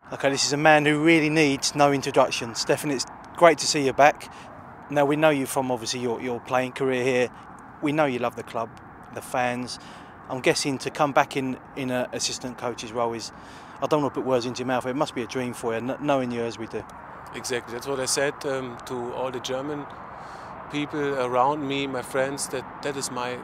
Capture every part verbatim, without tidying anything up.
Okay, this is a man who really needs no introduction. Stefan, it's great to see you back. Now, we know you from obviously your, your playing career here. We know you love the club, the fans. I'm guessing to come back in, in an assistant coach's role is, I don't want to put words into your mouth, it must be a dream for you, knowing you as we do. Exactly, that's what I said um, to all the German people around me, my friends, that that is my,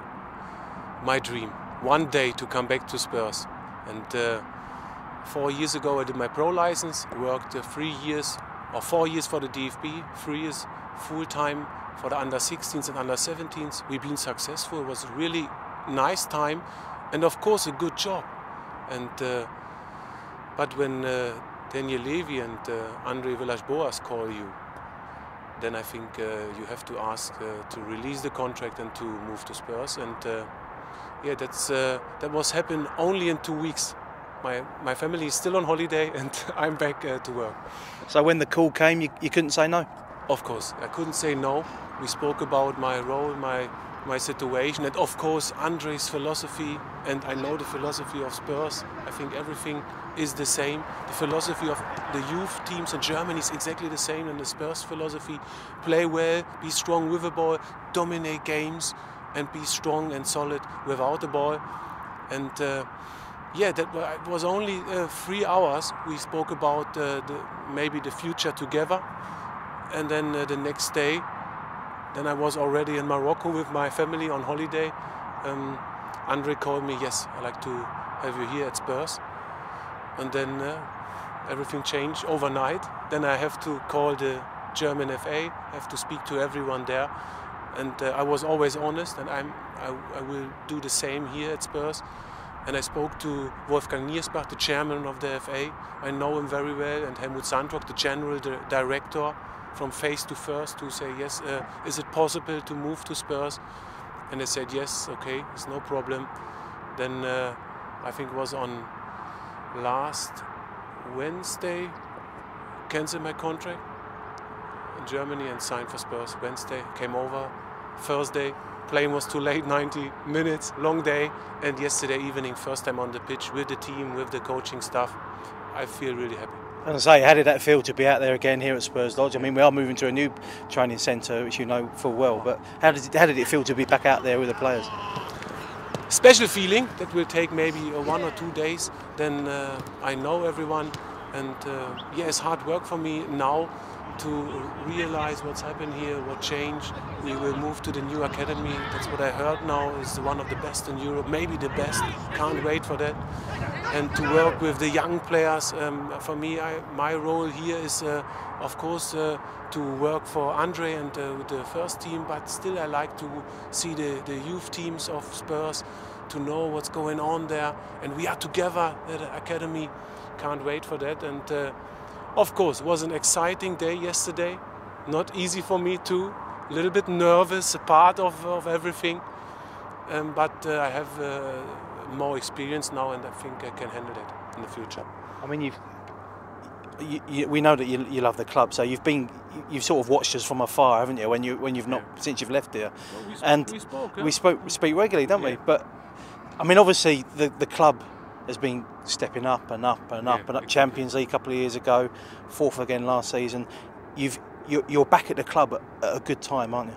my dream. One day to come back to Spurs. And uh, four years ago I did my pro license, worked uh, three years or four years for the D F B, three years full-time for the under sixteens and under seventeens. We've been successful, it was a really nice time and of course a good job. And uh, But when uh, Daniel Levy and uh, Andre Villas-Boas call you, then I think uh, you have to ask uh, to release the contract and to move to Spurs. And uh, yeah, that's uh, that was happened only in two weeks. My my family is still on holiday and I'm back uh, to work. So when the call came, you, you couldn't say no? Of course, I couldn't say no. We spoke about my role, my my situation, and of course Andre's philosophy, and I know the philosophy of Spurs. I think everything is the same. The philosophy of the youth teams in Germany is exactly the same in the Spurs philosophy. Play well, be strong with the ball, dominate games, and be strong and solid without the ball. And uh, yeah, that was only uh, three hours. We spoke about uh, the, maybe the future together, and then uh, the next day, then I was already in Morocco with my family on holiday. Um, Andre called me, yes, I'd like to have you here at Spurs. And then uh, everything changed overnight. Then I have to call the German F A, I have to speak to everyone there. And uh, I was always honest, and I'm, I, I will do the same here at Spurs. And I spoke to Wolfgang Niersbach, the chairman of the F A. I know him very well, and Helmut Sandrock, the general director, from face to first, to say, yes, uh, is it possible to move to Spurs? And I said, yes, okay, it's no problem. Then uh, I think it was on last Wednesday, cancelled my contract in Germany and signed for Spurs. Wednesday, came over. Thursday, plane was too late, ninety minutes, long day. And yesterday evening, first time on the pitch with the team, with the coaching staff. I feel really happy. And I say, how did that feel to be out there again here at Spurs Lodge? I mean, we are moving to a new training centre, which you know full well, but how did it, how did it feel to be back out there with the players? Special feeling that will take maybe one or two days. Then uh, I know everyone, and uh, yeah, it's hard work for me now to realize what's happened here, what changed. We will move to the new academy. That's what I heard now is one of the best in Europe, maybe the best. Can't wait for that. And to work with the young players. Um, for me, I, my role here is, uh, of course, uh, to work for Andre and uh, with the first team, but still I like to see the, the youth teams of Spurs, to know what's going on there. And we are together at the academy. Can't wait for that. And uh, of course, it was an exciting day yesterday. Not easy for me too. A little bit nervous, a part of, of everything. Um, but uh, I have uh, more experience now, and I think I can handle it in the future. I mean, you've, you, you, we know that you, you love the club, so you've been, you've sort of watched us from afar, haven't you? When you, when you've not yeah. since you've left here, well, we spoke, and we spoke, yeah. we spoke, we speak regularly, don't yeah. we? But I mean, obviously, the the club has been stepping up and up and up yeah, and up. exactly. Champions League a couple of years ago, fourth again last season. You've you're, you're back at the club at, at a good time, aren't you?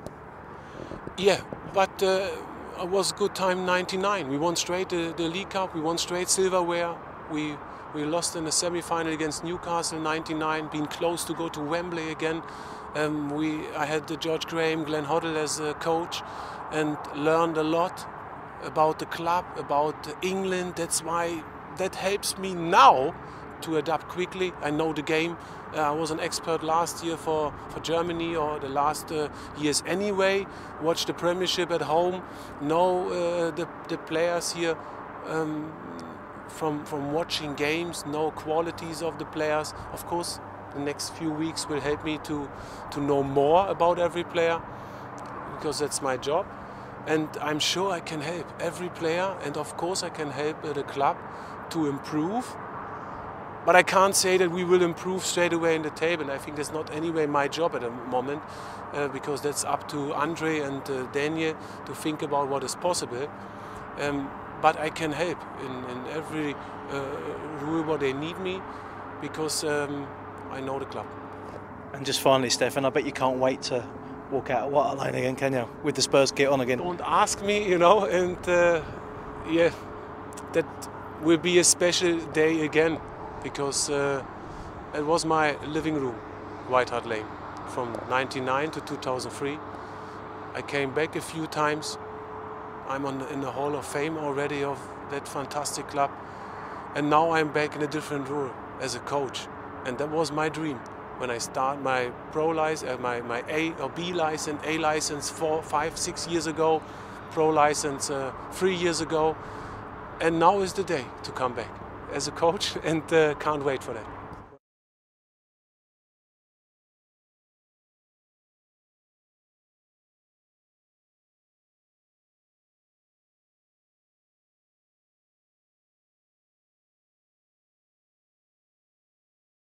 Yeah, but uh, it was a good time. ninety-nine. We won straight the, the League Cup. We won straight silverware. We we lost in the semi-final against Newcastle. ninety-nine. Been close to go to Wembley again. Um, we I had the George Graham, Glenn Hoddle as a coach, and learned a lot about the club, about England. That's why that helps me now to adapt quickly. I know the game. Uh, I was an expert last year for, for Germany, or the last uh, years anyway. Watch the Premiership at home. Know uh, the, the players here um, from, from watching games. Know qualities of the players. Of course, the next few weeks will help me to, to know more about every player, because that's my job. And I'm sure I can help every player, and of course I can help uh, the club to improve. But I can't say that we will improve straight away in the table. And I think that's not anyway my job at the moment, uh, because that's up to Andre and uh, Daniel to think about what is possible. Um, but I can help in, in every uh, rule what they need me. because um, I know the club. And just finally, Stefan, I bet you can't wait to walk out of White Hart Lane again, can you? With the Spurs kit on again. Don't ask me, you know, and uh, yeah, that will be a special day again, because uh, it was my living room, White Hart Lane, from ninety-nine to two thousand three. I came back a few times. I'm on the, in the Hall of Fame already of that fantastic club, and now I'm back in a different role as a coach, and that was my dream. When I start my pro license, uh, my, my A or B license, A license four, five, six years ago, pro license uh, three years ago, and now is the day to come back as a coach, and uh, can't wait for that.